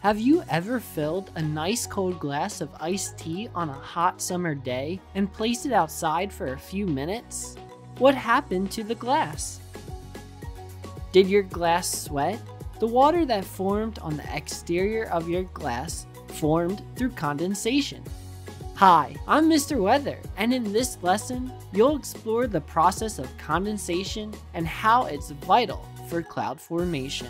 Have you ever filled a nice cold glass of iced tea on a hot summer day and placed it outside for a few minutes? What happened to the glass? Did your glass sweat? The water that formed on the exterior of your glass formed through condensation. Hi, I'm Mr. Weather, and in this lesson, you'll explore the process of condensation and how it's vital for cloud formation.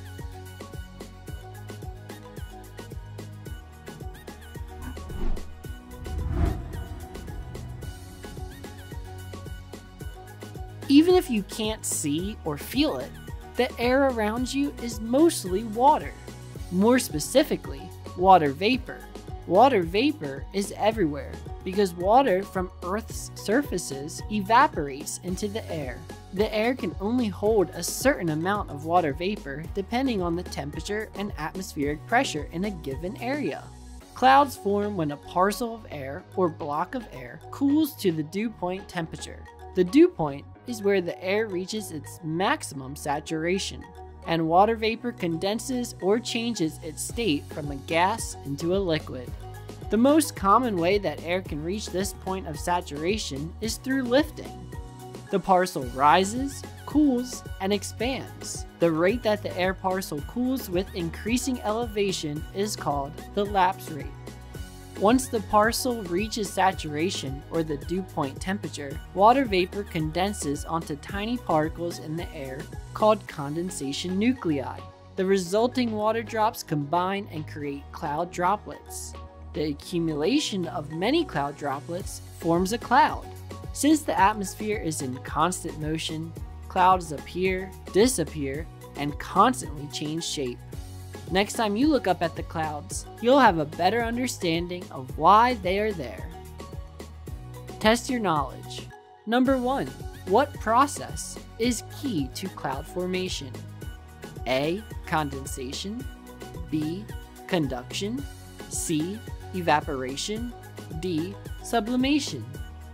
Even if you can't see or feel it, the air around you is mostly water. More specifically, water vapor. Water vapor is everywhere because water from Earth's surfaces evaporates into the air. The air can only hold a certain amount of water vapor depending on the temperature and atmospheric pressure in a given area. Clouds form when a parcel of air or block of air cools to the dew point temperature. The dew point is where the air reaches its maximum saturation, and water vapor condenses or changes its state from a gas into a liquid. The most common way that air can reach this point of saturation is through lifting. The parcel rises, cools, and expands. The rate that the air parcel cools with increasing elevation is called the lapse rate. Once the parcel reaches saturation, or the dew point temperature, water vapor condenses onto tiny particles in the air called condensation nuclei. The resulting water drops combine and create cloud droplets. The accumulation of many cloud droplets forms a cloud. Since the atmosphere is in constant motion, clouds appear, disappear, and constantly change shape. Next time you look up at the clouds, you'll have a better understanding of why they are there. Test your knowledge. Number 1. What process is key to cloud formation? A. Condensation. B. Conduction. C. Evaporation. D. Sublimation.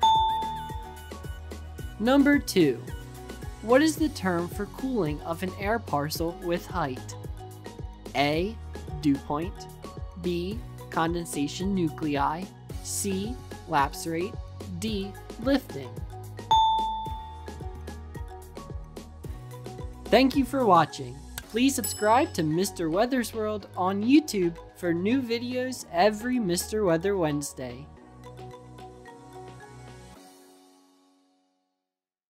Number 2. What is the term for cooling of an air parcel with height? A. Dew point. B. Condensation nuclei. C. Lapse rate. D. Lifting. Thank you for watching. Please subscribe to Mr. Weather's World on YouTube for new videos every Mr. Weather Wednesday.